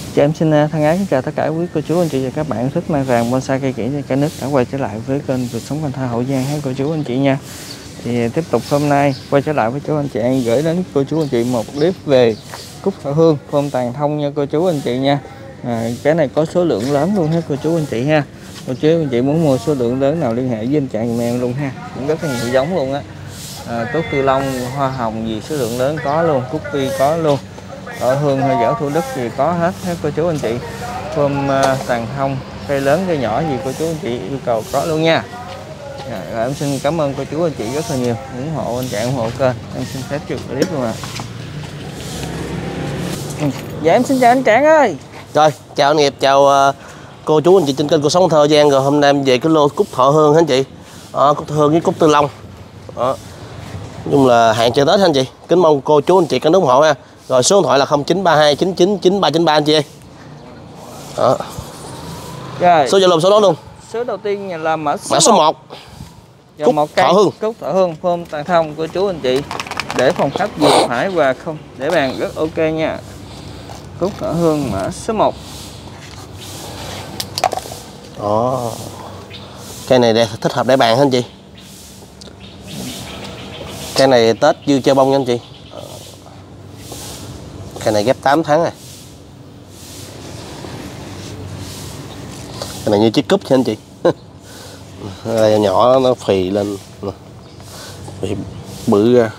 Chị em xin thân ái kính chào tất cả quý cô chú anh chị và các bạn thích mang vàng bonsai cây kiểng trên cả nước đã quay trở lại với kênh Cuộc Sống Cần Thơ Hậu Giang hết cô chú anh chị nha. Thì tiếp tục hôm nay quay trở lại với chú anh chị An gửi đến cô chú anh chị một clip về cúc thọ hương form tàn thông nha cô chú anh chị nha. Cái này có số lượng lớn luôn hết cô chú anh chị ha. Cô chú anh chị muốn mua số lượng lớn nào liên hệ với anh Trạng giùm em luôn ha. Cũng rất là nhiều giống luôn á. Cúc Tư Long, hoa hồng gì số lượng lớn có luôn, cúc vi có luôn. Ở Hương hay Dở Thủ Đức thì có hết cô chú anh chị. Form tàn thông, cây lớn cây nhỏ gì cô chú anh chị yêu cầu có luôn nha. Rồi, em xin cảm ơn cô chú anh chị rất là nhiều ủng hộ anh Trạng, ủng hộ kênh. Em xin phép chụp clip luôn ạ. Dạ em xin chào anh Trạng ơi. Rồi, chào anh Nghiệp, chào cô chú anh chị trên kênh Cuộc Sống Cần Thơ Hậu Giang. Rồi hôm nay em về cái lô cúc thọ hương hả anh chị? Cúc thọ hương với cúc Tư Long. Nhưng là hạn chờ Tết hả anh chị? Kính mong cô chú anh chị cả nước ủng hộ ha. Rồi số điện thoại là 0932 99 9393 anh chị ơi. Rồi. Số Zalo số đó luôn. Số đầu tiên là mã số 1. Cúc thọ hương. Cúc thọ hương form tàn thông cô chú anh chị. Để phòng khách vừa phải và không để bàn rất ok nha. Cúc thọ hương mã số 1. Cây này để thích hợp để bàn hả anh chị? Cây này Tết dư chơi bông nha anh chị. Cây này ghép 8 tháng rồi. Cái này như chiếc cúp nha anh chị. Nhỏ nó phì lên, phì bự ra.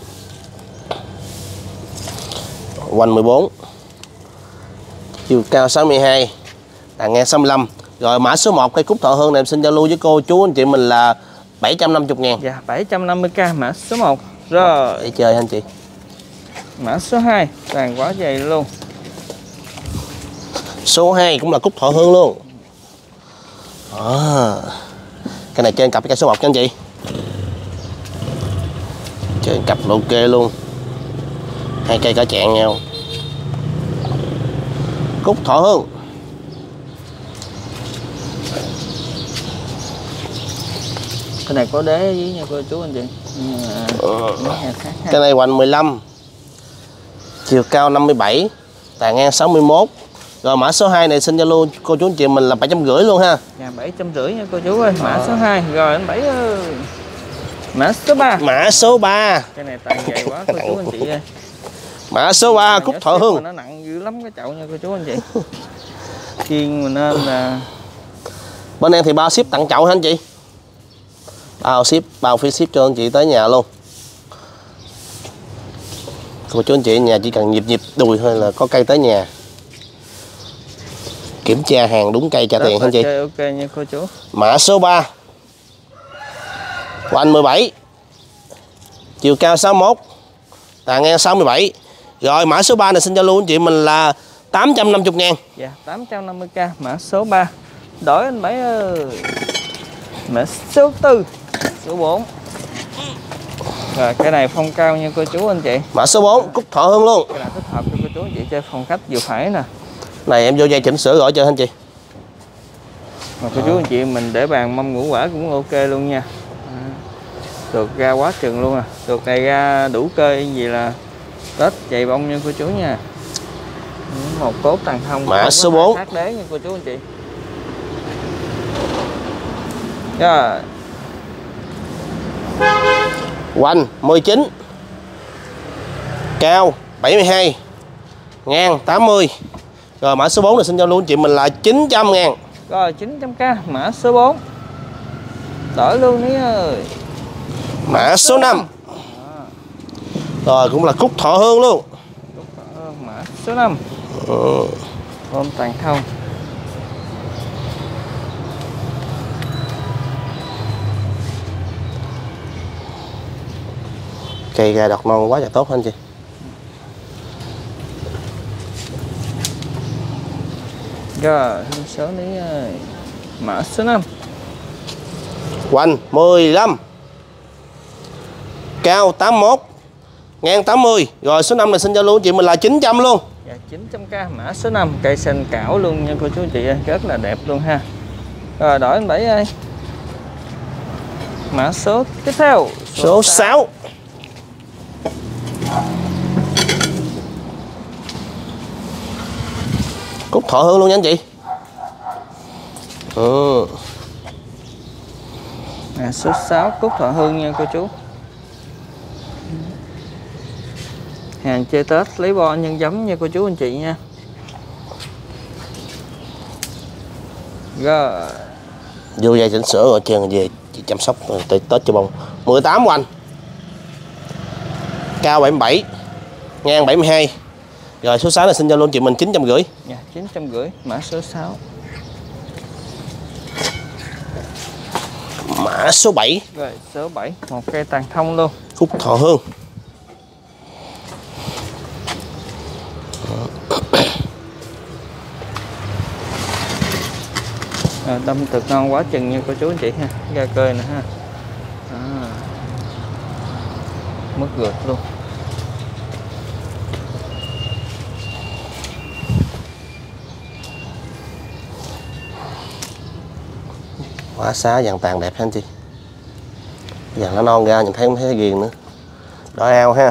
Quanh 14, chiều cao 62, tàn ngang 65. Rồi mã số 1 cây cúc thọ hương này em xin giao lưu với cô chú anh chị mình là 750.000. Dạ 750k mã số 1. Rồi để chơi anh chị. Mã số 2 tàn quá dày luôn. Số 2 cũng là cúc thọ hương luôn. Cái này trên cặp với cây số 1 nha anh chị. Trên cặp ok luôn. Hai cây cả chạng nhau. Cúc thọ hương. Cái này có đế với nha cô chú anh chị. Cái này hoành 15, chiều cao 57, tàn ngang 61. Rồi mã số 2 này xin giao lưu cô chú anh chị mình là 750 luôn ha. Dạ 750 nha cô chú ơi. Mã số 2. Rồi anh Bảy ơi. Mã số 3. Mã số 3. Cái này tàn dày quá cô chú anh chị ơi. Mã số 3 cúc thọ hương. Nó nặng dữ lắm cái chậu nha cô chú anh chị. Chiên mình nên là bên em thì bao ship tặng chậu hả anh chị? Bao phí ship cho anh chị tới nhà luôn. Cô chú anh chị nhà chỉ cần nhịp đùi thôi là có cây tới nhà. Kiểm tra hàng đúng cây trả tiền hả anh chị? Ok nha cô chú. Mã số 3. Hoành 17, chiều cao 61, tàn ngang 67. Rồi mã số 3 này xin giao lưu anh chị mình là 850.000. Dạ 850k mã số 3. Đổi anh Bảy ơi. Mã số 4. Số 4. Rồi cái này phong cao nha cô chú anh chị. Mã số 4 cúc thọ hương luôn. Cái này thích hợp cho cô chú anh chị chơi phòng khách vừa phải nè. Này em vô dây chỉnh sửa gọi cho anh chị. Mà cô chú anh chị mình để bàn mâm ngũ quả cũng ok luôn nha. Được ra quá chừng luôn à. Được này ra đủ cây gì là Tết chạy bông nha cô chú nha. Một cốt tàn thông. Mã số 4. Hát đế nha cô chú anh chị. Rồi. Hoành 19, cao 72, ngang 80. Rồi mã số 4 là xin giao lưu anh chị mình là 900.000. Rồi 900k mã số 4. Đổi luôn đi ơi. Mã số 5. Rồi cũng là cúc thọ hương luôn. Cúc thọ hương mã số 5. Form tàn thông. Cây ra đọt non quá là tốt anh chị. Rồi số ní ơi. Mã số 5. Hoành 15, cao 81, ngang 80. Rồi số 5 này xin giao lưu chị mình là 900 luôn. Dạ 900k mã số 5. Cây xanh cảo luôn nha cô chú chị ơi. Rất là đẹp luôn ha. Rồi đổi anh Bảy ơi. Mã số tiếp theo. Số 6. Cúc thọ hương luôn nha anh chị. Số 6 cúc thọ hương nha cô chú. Hàng chơi Tết lấy bo nhân giống nha cô chú anh chị nha. Rồi. Vô dây chỉnh sửa rồi chừng về chăm sóc tới Tết cho bông. 18 của anh. Cao 77, ngang 72. Rồi số 6 là xin Zalo chị mình 950. Dạ 950, mã số 6. Mã số 7. Rồi số 7, một cây tàn thông luôn. Cúc thọ hương. Đâm thực ngon quá chừng nha cô chú anh chị ha. Ra cơi nè ha. Mất gượt luôn. Quả xá vàng tàn đẹp ha anh chị. Vàng nó non ra nhìn thấy không thấy ghiền nữa. Đỏ ao ha.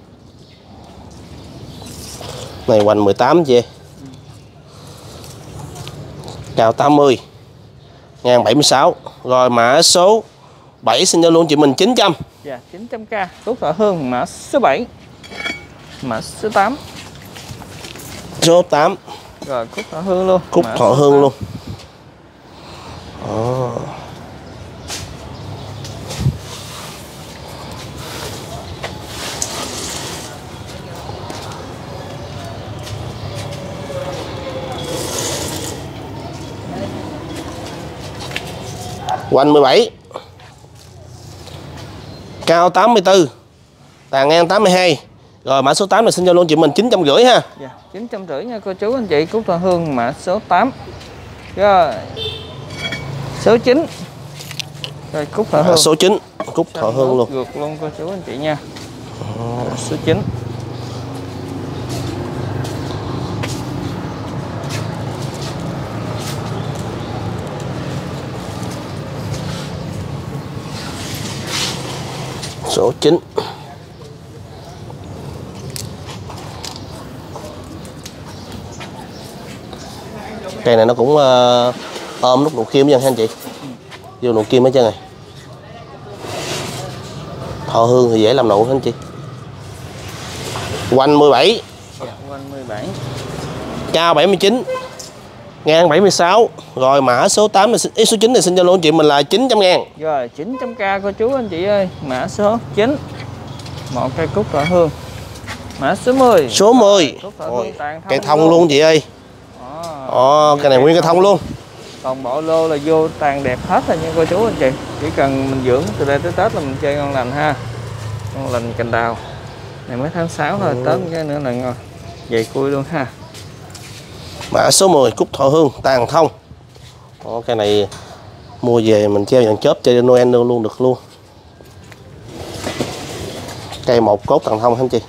Này hoành 18 chị. Cao 80, ngang 76. Rồi mã số 7 xin cho luôn chị mình 900. Dạ 900k. Cúc thọ hương mã số 7. Mã số 8. Số 8. Rồi cúc thọ hương luôn. Cúc thọ hương luôn. Hoành 17, cao 84, tàn ngang 82. Rồi mã số 8 là xin cho luôn chị mình 950 ha. Dạ 950 nha cô chú anh chị. Cúc thọ hương mã số 8. Rồi số 9. Rồi cúc thọ hương số 9, cúc thọ hương luôn. Ngược luôn cô chú anh chị nha. Số 9. Số 9. Cây này nó cũng ôm nút nụ kim nha anh chị. Vô nụ kim hết trơn này. Thọ hương thì dễ làm nụ anh chị. Hoành 17. Dạ, hoành 17. Cao 79, ngang 76. Rồi mã số 8 là số 9 này xin cho luôn chị mình là 900.000. Rồi 900k cô chú anh chị ơi. Mã số 9. Một cây cúc thọ hương. Mã số 10. Số 10. Ôi, cây thông luôn chị ơi. Cây này nguyên cây thông luôn. Còn bộ lô là vô tàn đẹp hết rồi nha cô chú anh chị. Chỉ cần mình dưỡng từ đây tới Tết là mình chơi ngon lành ha. Ngon lành cành đào. Này mới tháng 6 thôi, Tết cái nữa là ngon. Vậy cui luôn ha. Mã số 10 cúc thọ hương tàn thông. Cây này mua về mình treo dàn chớp chơi Noel luôn được luôn. Cây một cốt tàn thông anh chị.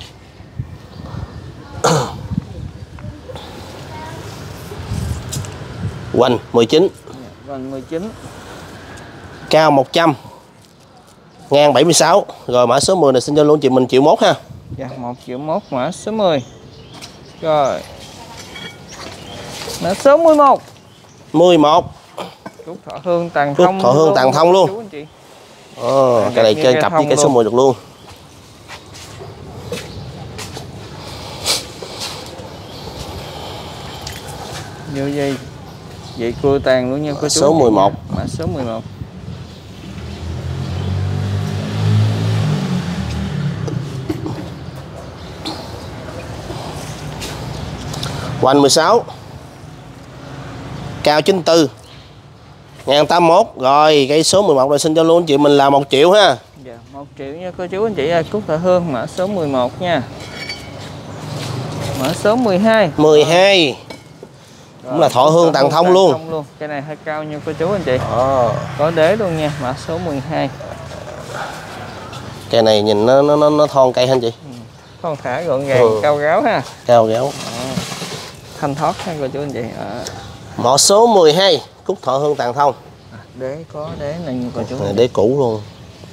Hoành 19. Hoành 19. Cao 100, ngang 76. Rồi mã số 10 này xin cho luôn chị mình 1.1 ha. Dạ 1.1 mã số 10. Rồi mã số 11. 11. Cúc thọ hương tàn thông. Cúc thọ hương tàn thông luôn. Cái này chơi cặp với cây số 10 được luôn. Vô dây vậy cua tàn luôn nha cô chú. Số 11. Mã số 11. Hoành 16, cao 94, ngang 81. Rồi cây số 11 rồi xin cho luôn chị mình là 1 triệu ha. Dạ 1 triệu nha cô chú anh chị ơi. Cúc thọ hương mã số 11 nha. Mã số 12. 12. Cũng là thọ hương tàn thông luôn. Cái này hơi cao nha cô chú anh chị. Có đế luôn nha. Mã số 12. Cây này nhìn nó thon cây anh chị. Thon thả gọn gàng, cao ráo ha. Cao ráo. Thanh thoát ha cô chú anh chị. Mã số 12 cúc thọ hương tàn thông. Đế có đế này nha cô chú. Đế cũ luôn.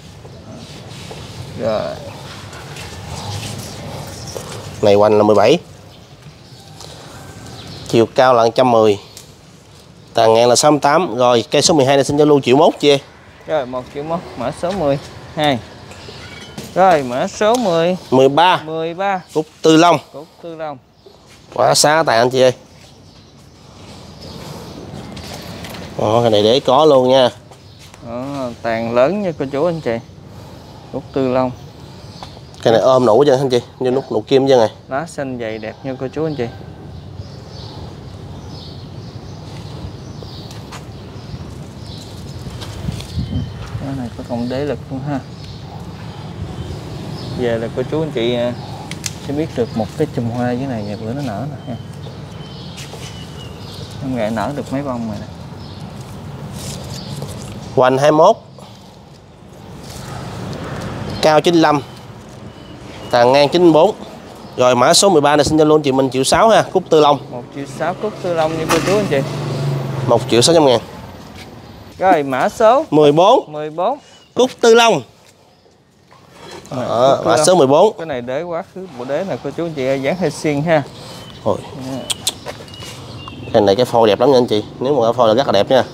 Rồi. Này hoành là 17. Chiều cao là 110. Tàn ngang là 68. Rồi cây số 12 này xin giao lưu 1.1 chị. Rồi 1.1 mã số 12. Rồi mã số 13. 13. Cúc Tư Long. Cúc Tư Long. Quá xá tàn anh chị ơi. Cái này để có luôn nha. Tàn lớn nha cô chú anh chị. Cúc Tư Long. Cái này ôm nụ chứ anh chị, như nút nụ kim chứ này. Lá xanh dày đẹp nha cô chú anh chị. Cái này có cọng đế lực luôn ha. Về là cô chú anh chị sẽ biết được một cái chùm hoa dưới này bữa nó nở nè ha. Em nghệ nở được mấy bông rồi nè. Hoành 21. Cao 95. Tàn ngang 94. Rồi mã số 13 này xin giao luôn chị mình 1.6 ha, Cúc Tư Long. 1.6 Cúc Tư Long nha cô chú anh chị. 1.600.000. Rồi mã số 14. 14 Cúc Tư Long. Mã số 14. Cái này đế quá khứ bộ đế là cô chú anh chị dáng hơi xiên ha. Ôi. Cái này cái phôi đẹp lắm nha anh chị. Nếu mà cái phôi là rất là đẹp nha.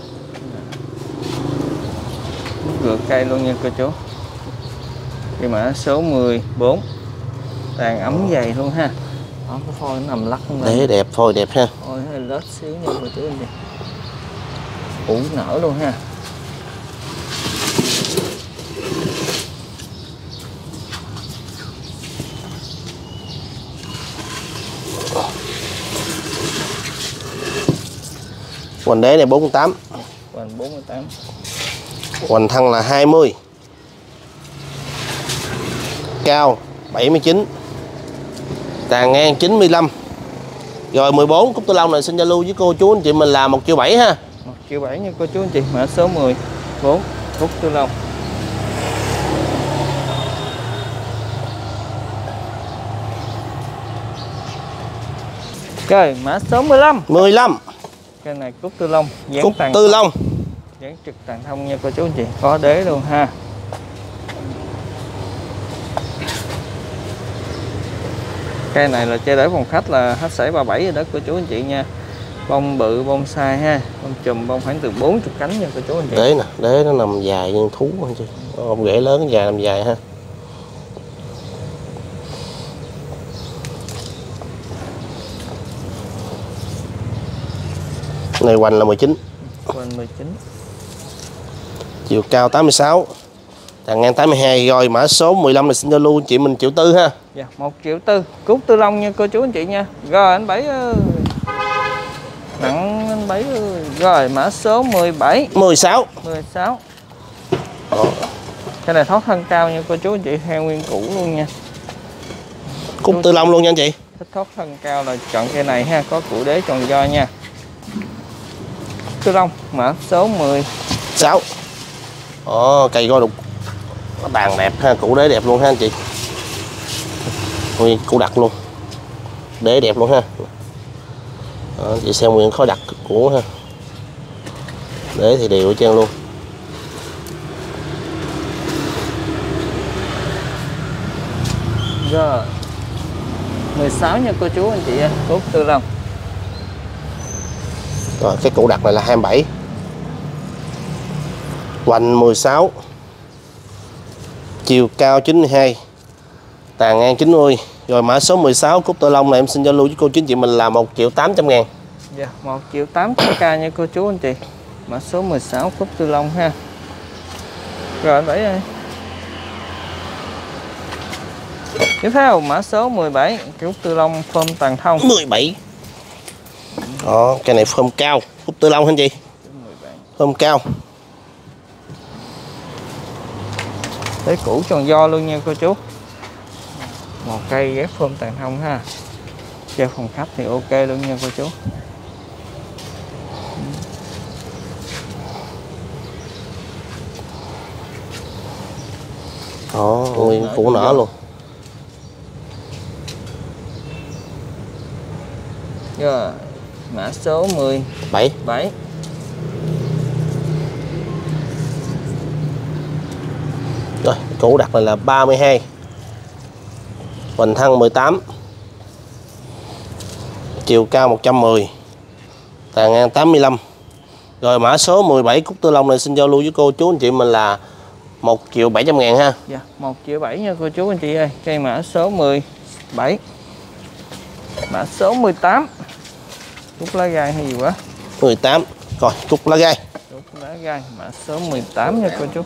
Ngược cây luôn nha cô chú. Cái mã số 14. Tàn ấm dày luôn ha. Đó, cái phôi nó nằm lắc luôn. Đế đẹp, phôi đẹp ha. Ôi hơi lết xíu nha cô chú anh chị. Ủ nở luôn ha. Hoành đế này 48. Hoành 48. Hoành thân là 20. Cao 79. Tàn ngang 95. Rồi 14 Cúc Tư Long này xin giao lưu với cô chú anh chị mình là 1.7 ha. 1.7 nha cô chú anh chị. Mã số 14 Cúc Tư Long. Rồi mã số 15. 15. Cái này Cúc Tư Long. Cúc Tư Long. Dán trực tàn thông nha cô chú anh chị. Có đế luôn ha. Cây này là chơi để phòng khách là HC37 rồi đó cô chú anh chị nha. Bông bự, bông sai ha. Bông chùm, bông khoảng từ 40 cánh nha cô chú anh chị. Đế nè, đế nó nằm dài như thú anh chị. Bông rễ lớn dài nằm dài ha. Này hoành là 19. Hoành 19. Chiều cao 86. Tàn ngang 82. Rồi mã số 15 này xin giao lưu anh chị mình 1.4 ha. Dạ, 1.4 Cúc Tư Long nha cô chú anh chị nha. Rồi anh Bảy ơi. Nặng anh Bảy ơi. Rồi mã số 17. 16. 16. Cái này thoát thân cao nha cô chú anh chị, theo nguyên cũ luôn nha. Cúc Tư Long luôn nha anh chị. Thích thoát thân cao là chọn cây này ha, có củ đế tròn do nha. Tư Long mã số 16. Cây coi đục nó tàn đẹp ha, củ đế đẹp luôn ha anh chị. Nguyên củ đặc luôn, đế đẹp luôn ha. Chị xem nguyên khối đặc của ha, đế thì đều ở trên luôn. Rồi 16 nha cô chú anh chị, Cúc Tư Long. Rồi cái củ đặc này là 27. Hoành 16. Chiều cao 92. Tàn ngang 90. Rồi mã số 16 Cúc Tư Long này em xin giao lưu với cô chú anh chị mình là 1.800.000. Dạ, 1.800.000 nha cô chú anh chị. Mã số 16 Cúc Tư Long ha. Rồi anh Bảy ơi. Tiếp theo mã số 17 Cúc Tư Long phơm tàn thông. 17. Đó, cái này phơm cao, Cúc Tư Long anh chị. Phơm cao. Đấy củ tròn do luôn nha cô chú. Một cây ghép phơm tàn thông ha. Chơi phòng khách thì ok luôn nha cô chú. Đó, nguyên củ nở luôn. Rồi, mã số 17. Rồi, củ đặt này là 32. Hoành thân 18. Chiều cao 110. tàn ngang 85. Rồi mã số 17 cúc tư long này xin giao lưu với cô chú anh chị mình là 1.700.000 ha. Dạ, 1.700.000 nha cô chú anh chị ơi. Cây mã số 17. Mã số 18. Cúc lá gai hay gì quá. 18. Rồi, cúc lá gai. Cúc lá gai mã số 18 nha cô chú.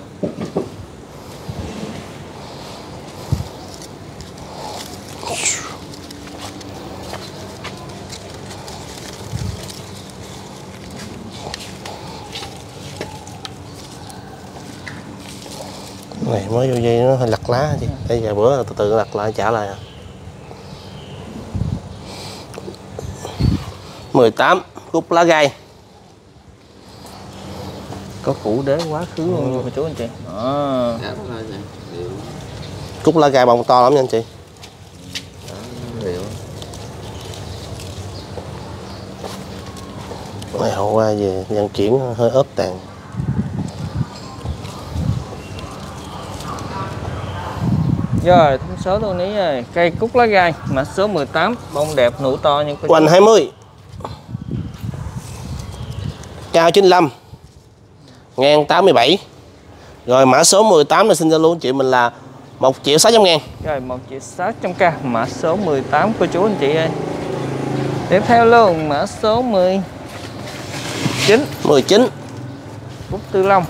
Này mới vô dây nó hơi lặt lá chứ. Bây giờ bữa từ từ lặt lại trả lại. 18 cúc lá gai. Có củ đế quá khứ luôn nha cô chú anh chị. Cúc lá gai bông to lắm nha anh chị. Này hôm qua về vận chuyển hơi ốp tàn. Rồi, thông số luôn ní rồi. Cây cúc lá gai mã số 18, bông đẹp nụ to nha cô chú. Hoành 20. Cao 95. Ngang 87. Rồi mã số 18 là xin giao lưu chị mình là 1.600.000. Rồi 1.600.000 mã số 18 cô chú anh chị ơi. Tiếp theo luôn mã số 19. 19 Cúc tư long.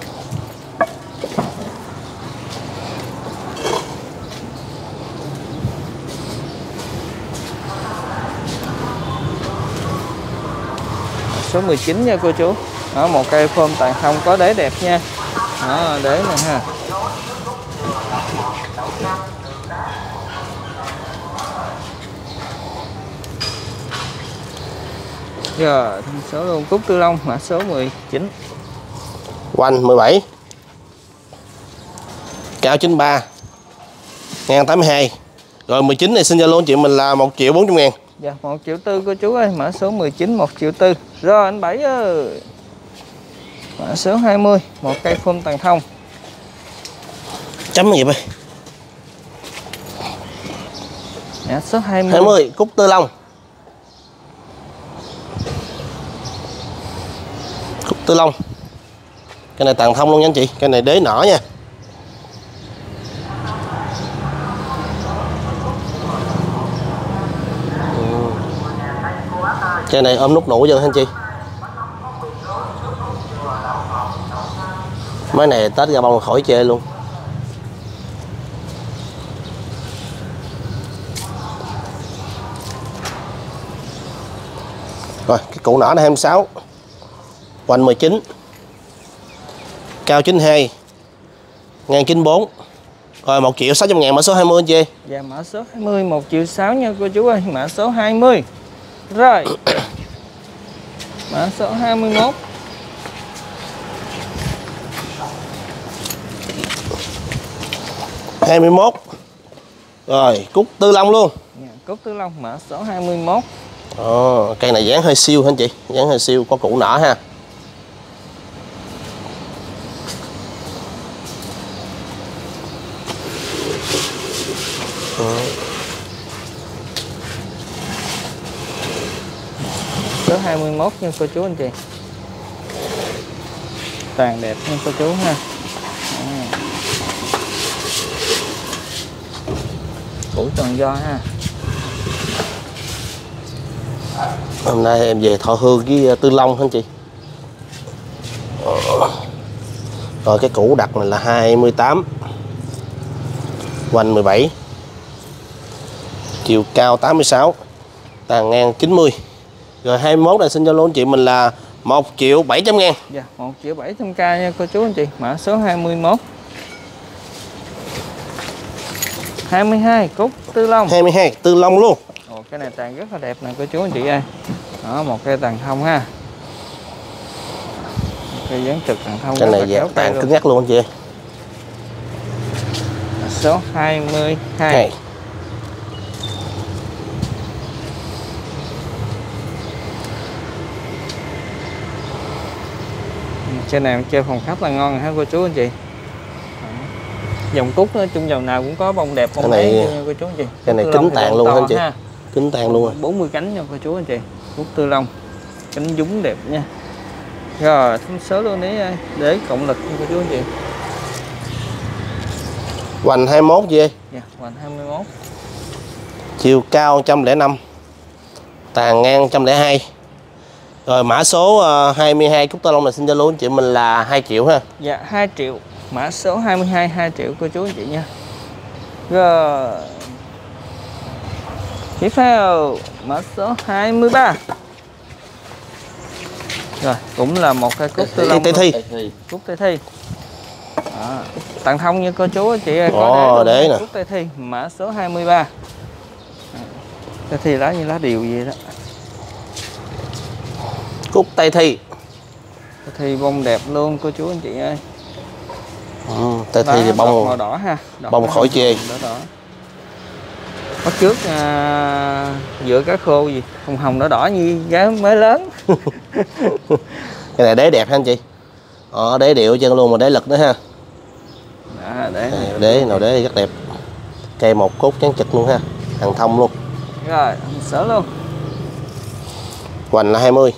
Số 19 nha cô chú. Đó, một cây phôm tàn không có đế đẹp nha. Đó, đế nè ha. Rồi, thông số luôn cúc tư long mã số 19. Hoành 17. Cao 93. Ngang 82. Rồi 19 này xin giao lưu chị mình là 1.400.000. Dạ, 1.4 triệu cô chú ơi, mã số 19 1.4 triệu. Rồi anh Bảy ơi. Mã số 20, một cây phôm tàn thông. Chấm gì vậy? Mã số 20. 20 cúc tư long. Cúc tư long. Cái này tàn thông luôn nha anh chị, cái này đế nỏ nha. Cái này ôm nút nụ chưa anh chị? Mấy này Tết ra bông khỏi chê luôn. Rồi cái cụ nỏ này 26. Hoành 19. Cao 92. Ngang 94. Rồi 1.600.000 mã số 20 anh chị. Dạ mã số 20 1.6 triệu nha cô chú ơi, mã số 20. Rồi. Mã số 21. 21. Rồi cúc tư long luôn. Dạ, cúc tư long mã số 21. Cây này dáng hơi siêu hả anh chị? Dáng hơi siêu, có cụ nỏ ha. Số 21 nha cô chú anh chị. Toàn đẹp nha cô chú ha. Củ toàn do ha. Hôm nay em về thọ hương với tư long hả anh chị? Rồi cái củ đặt này là 28. Hoành 17. Chiều cao 86. Tàn ngang 90. Rồi 21 này xin giao lưu anh chị mình là 1.700.000. Dạ 1.700.000 nha cô chú anh chị. Mã số 21. 22 cúc tư long. 22 tư long luôn. Ồ, cái này tàn rất là đẹp nè cô chú anh chị ơi. Đó, một cây tàn thông ha. Cây dáng trực tàn thông. Cái này dẹp tàn cứng nhắc luôn anh chị ơi. Số 22. Trên này chơi phòng khách là ngon hả cô chú anh chị. Dòng cúc nói chung dòng nào cũng có bông đẹp bông này nha cô chú anh chị. Cái này kính tàn luôn hả anh chị? Kính tàn luôn rồi. 40 cánh nha cô chú anh chị. Cúc tư long. cánh dúng đẹp nha. Rồi thông số luôn đấy, để cộng lực cô chú anh chị. Hoành 21 gì? Dạ, hoành 21. Chiều cao 105, tàn ngang 102. Rồi mã số 22 cúc tơ lông này xin cho luôn chị mình là 2 triệu ha. Dạ 2 triệu. Mã số 22 2 triệu cô chú anh chị nha. Rồi. Tiếp theo mã số 23. Rồi, cũng là một cái cúc tơ lông. Tây thi. Cúc tây thi. Đó, tặng thông như cô chú anh chị có để nè. Cúc tây thi mã số 23. Tây thi lá như lá điều vậy đó. Cúc tây thi. Tây thi bông đẹp luôn cô chú anh chị ơi. Tây thi thì bông màu đỏ ha. Bông khỏi chê. Đỏ. Bắt trước giữa cá khô gì hồng hồng đỏ đỏ như giá mới lớn. Cái này đế đẹp ha anh chị. Đế điệu chân luôn mà đế lực nữa ha. Đế nào đế rất đẹp. Cây một cốt trắng trực luôn ha, hàng thông luôn. Rồi sở luôn. Hoành là 20,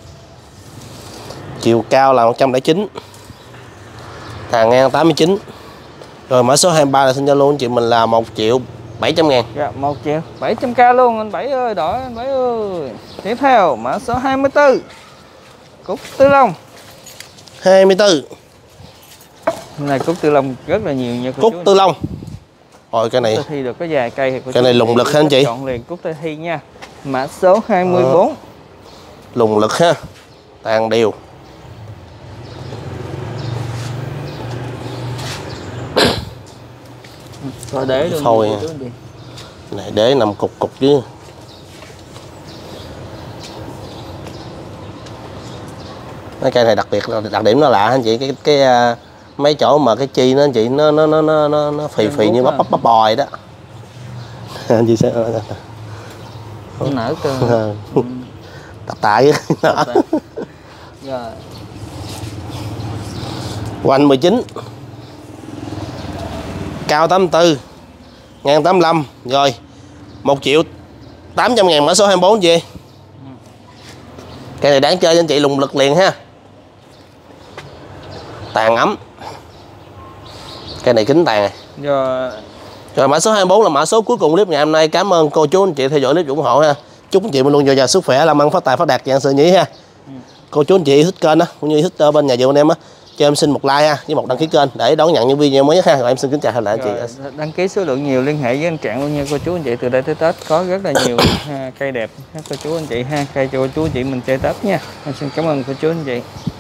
chiều cao là 109, tàn ngang 89. Rồi mã số 23 là xin cho luôn chị mình là 1 triệu 700 ngàn. Dạ 1 triệu 700k luôn anh Bảy ơi, đỏ anh Bảy ơi. Tiếp theo mã số 24 cúc tư lông 24. Này cúc tư lông rất là nhiều nha cô Cúc chú. tư lông. Rồi cái này Cúc thi được có vài cây thì cái này lùng lực ha anh chị. Chọn liền cúc tây thi nha. Mã số 24. Lùng lực ha, tàn đều. Rồi để luôn thôi chú anh chị. Này đế nằm cục cục chứ. Cái cây này đặc biệt là đặc điểm nó lạ anh chị, cái mấy chỗ mà cái chi nó anh chị nó phì phì như bắp bòi đó. Anh chị sẽ Nó nở cơ. Tập tại đó. Rồi. Hoành 19, cao 84, ngang 85. Rồi 1 triệu 800 ngàn mã số 24 gì. Cây này đáng chơi anh chị, lùng lực liền ha, tàn ấm. Cây này kính tàn này. Rồi mã số 24 là mã số cuối cùng clip ngày hôm nay. Cảm ơn cô chú anh chị theo dõi clip ủng hộ ha. Chúc anh chị luôn dồi dào sức khỏe, làm ăn phát tài phát đạt, dạng sự nhí ha. Cô chú anh chị thích kênh á cũng như thích bên nhà vườn anh em á, cho em xin một like ha với một đăng ký kênh để đón nhận những video mới nhất ha. Rồi em xin kính chào lại anh chị. Đăng ký số lượng nhiều liên hệ với anh Trạng luôn nha cô chú anh chị. Từ đây tới Tết có rất là nhiều cây đẹp cô chú anh chị ha, cây cho cô chú anh chị mình chơi Tết nha. Em xin cảm ơn cô chú anh chị.